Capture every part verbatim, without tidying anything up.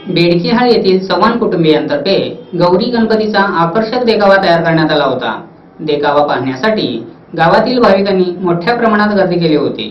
बेडकीहाळ येथील चव्हाण कुटुंबियांतर्फे गौरी गणपतीचा आकर्षक देखावा तयार करण्यात आला होता। देखावा पाहण्यासाठी गावातील भाविकांनी मोठ्या प्रमाणात गर्दी केली होती।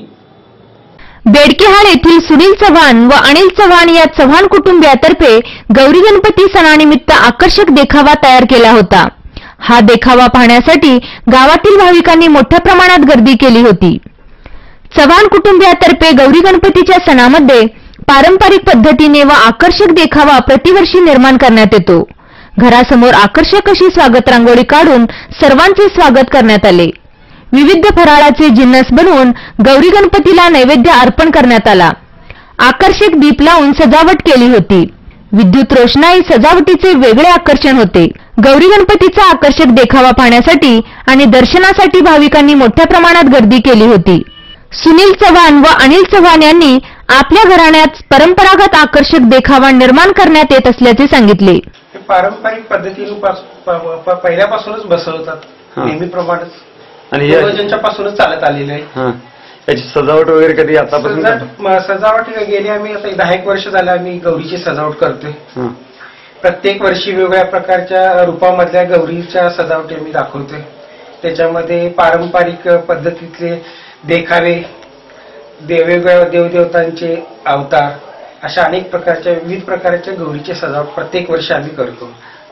बेडकीहाळ येथील सुनील चव्हाण व अनिल चव्हाण या चव्हाण कुटुंबियातर्फे गौरी गणपती सणानिमित्त आकर्षक देखावा तयार केला होता। हा देखावा पाहण्यासाठी गावातील भाविकांनी मोठ्या प्रमाणात गर्दी केली होती। चव्हाण कुटुंबियातर्फे गौरी गणपतीच्या सणामध्ये पारंपरिक पद्धतीने व आकर्षक देखावा प्रतिवर्षी निर्माण करण्यात येतो। घरासमोर आकर्षक अशी स्वागत रांगोळी काढून सर्वांचे स्वागत करण्यात आले। विविध फराळाचे जिन्नस बनवून गौरी गणपतीला नैवेद्य अर्पण करण्यात आला। आकर्षक दीप लावून सजावट केली होती। विद्युत रोषणाई सजावटीचे वेगळे आकर्षण होते। गौरी गणपतीचा आकर्षक देखावा पाहण्यासाठी आणि दर्शनासाठी भाविकांनी मोठ्या प्रमाणात गर्दी केली होती। सुनील चव्हाण व अनिल चव्हाण यांनी आपल्या घराण्यात परंपरागत आकर्षक देखावा निर्माण करण्यात येत असल्याचे सांगितले। पारंपरिक पद्धतीने पहिल्यापासूनच बसवतात, नेहमीप्रमाणेच आणि पूर्वजांच्यापासूनच चालत आलेलं आहे। याची सजावट वगैरे कधी आतापासून सजावट गेली आम्ही आता दहा एक वर्ष झालं आम्ही गौरीची सजावट करतोय। प्रत्येक वर्षी वेगवेगळ्या प्रकारच्या रूपामधल्या गौरीच्या सजावटी आम्ही दाखवतोय। त्याच्यामध्ये पारंपरिक पद्धतीतले देखावे, वेगवेगळ्या देवदेवतांचे अवतार, अशा अनेक प्रकारच्या विविध प्रकारच्या गौरीची सजावट प्रत्येक वर्षी आम्ही करतो।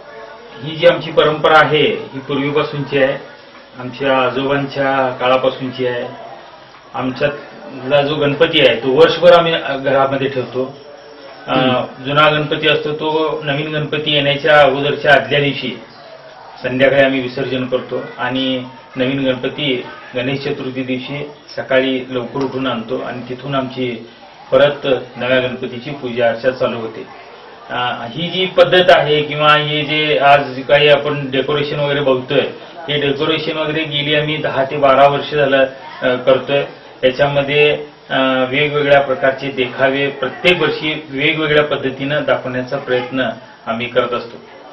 ही जी आमची परंपरा आहे ही पूर्वीपासूनची आहे, आमच्या आजोबांच्या काळापासूनची आहे। आमच्यातला जो गणपती आहे तो वर्षभर आम्ही घरामध्ये ठेवतो। जुना गणपती असतो तो नवीन गणपती येण्याच्या अगोदरच्या आदल्या दिवशी संध्याकाळी आम्ही विसर्जन करतो आणि नवीन गणपती गणेश चतुर्थी दिवशी सकाळी लवकर उठून आणतो आणि तिथून आमची परत नव्या गणपतीची पूजा अर्चा चालू होते। ही जी पद्धत आहे किंवा हे जे आज काही आपण डेकोरेशन वगैरे बघतोय, हे डेकोरेशन वगैरे गेली आम्ही दहा ते बारा वर्ष झालं करतोय। याच्यामध्ये वेगवेगळ्या प्रकारचे देखावे प्रत्येक वर्षी वेगवेगळ्या पद्धतीनं दाखवण्याचा प्रयत्न आम्ही करत असतो।